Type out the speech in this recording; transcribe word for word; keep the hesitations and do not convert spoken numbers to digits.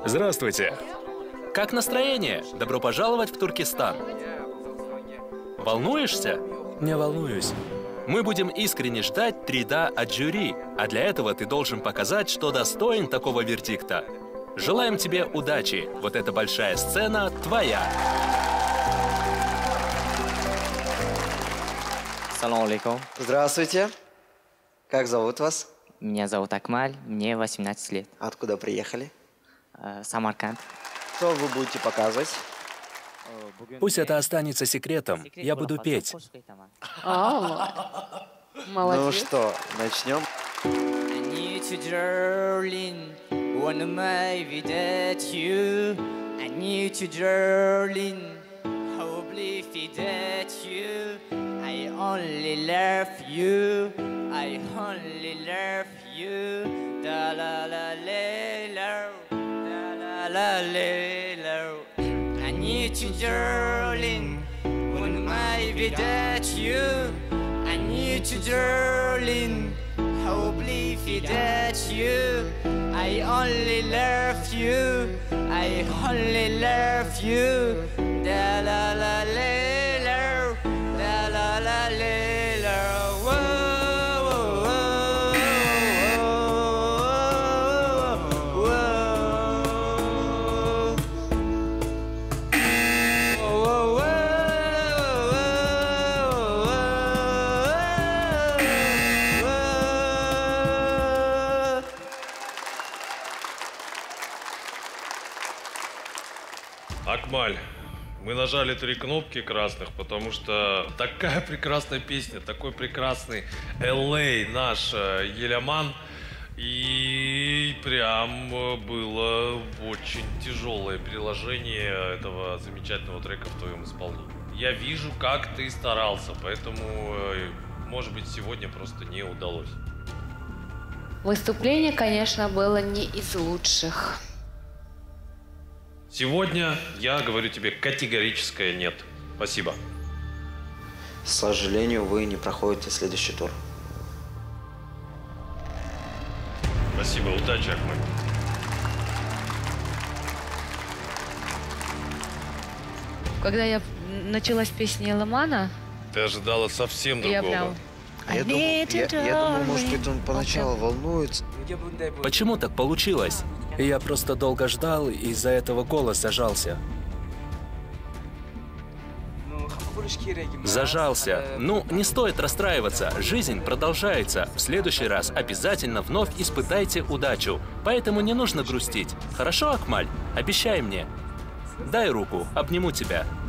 Здравствуйте. Как настроение? Добро пожаловать в Туркестан. Волнуешься? Не волнуюсь. Мы будем искренне ждать три «да» от жюри, а для этого ты должен показать, что достоин такого вердикта. Желаем тебе удачи. Вот эта большая сцена твоя. Салам алейкум. Здравствуйте. Как зовут вас? Меня зовут Акмаль, мне восемнадцать лет. Откуда приехали? Э, Самарканд. Что вы будете показывать? Пусть это останется секретом. Я буду петь. А, молодец. Ну что, начнем? I only love you, I only love you, da la la la la, da la la la. I need you, darling, when I without you. I need you, darling, how believe without you. I only love you, I only love you, da la la la. Акмаль, мы нажали три кнопки красных, потому что такая прекрасная песня, такой прекрасный эл эй наш Еляман, и прям было очень тяжелое переложение этого замечательного трека в твоем исполнении. Я вижу, как ты старался, поэтому, может быть, сегодня просто не удалось. Выступление, конечно, было не из лучших. Сегодня я говорю тебе категорическое нет. Спасибо. К сожалению, вы не проходите следующий тур. Спасибо, удачи, Акмаль. Когда я начала с песни Ламана, Ты ожидала совсем я другого. прям... Я думал, я, я думал, может быть, он поначалу волнуется. Почему так получилось? Я просто долго ждал, и из-за этого голос зажался. Зажался. Ну, не стоит расстраиваться. Жизнь продолжается. В следующий раз обязательно вновь испытайте удачу. Поэтому не нужно грустить. Хорошо, Акмаль? Обещай мне. Дай руку, обниму тебя.